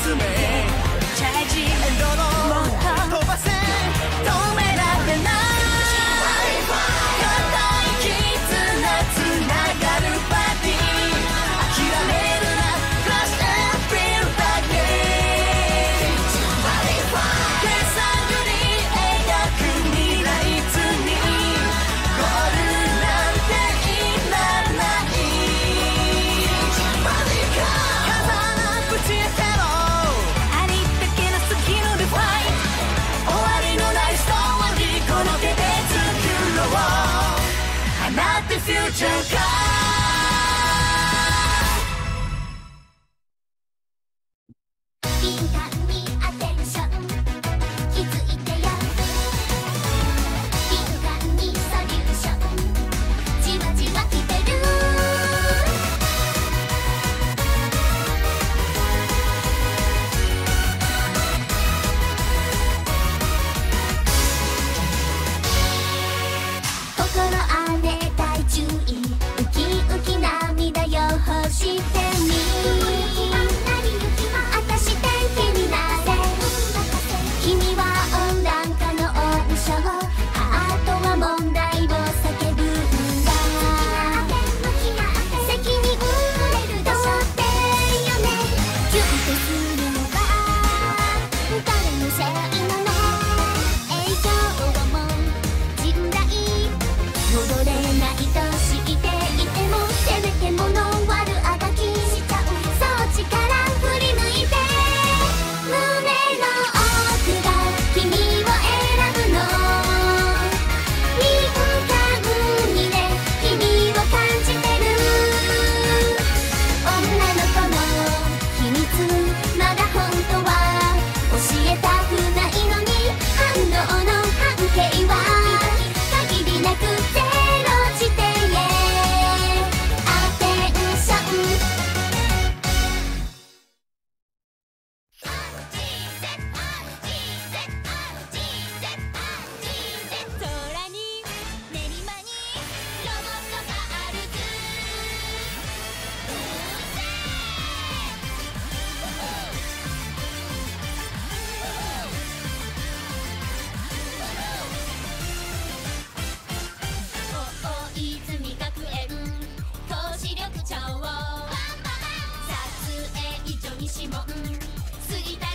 詰めチャージエンドロール飛ばせ止められない固い絆つながるバディ諦めるな Crush and Feel again 手探り描く未来図にゴールなんていらない風ぶち当てろありったけの次のデファイト終わりのないストーリーこの手で作ろう放ってフューチャーか敏感にアテンション気づいてよ敏感にソリューションじわじわきてる心荒れ大注意ウキウキ涙よ欲してみあたし天気になれ君は温暖化の温床ハートは問題を叫ぶんだ責任取れるどうってよねキュンとするのは誰のせいなの影響をも甚大戻れないと知っていてもせめてもの悪あがきしちゃうそっちから振り向いて胸の奥が君を選ぶの敏感にね君を感じてる女の子の秘密まだ本当は教えたくないのに反応の半径は限りなくゼロ地点へアテンション空に練馬にロボットがあるず大泉学園投資力長撮影所西門杉田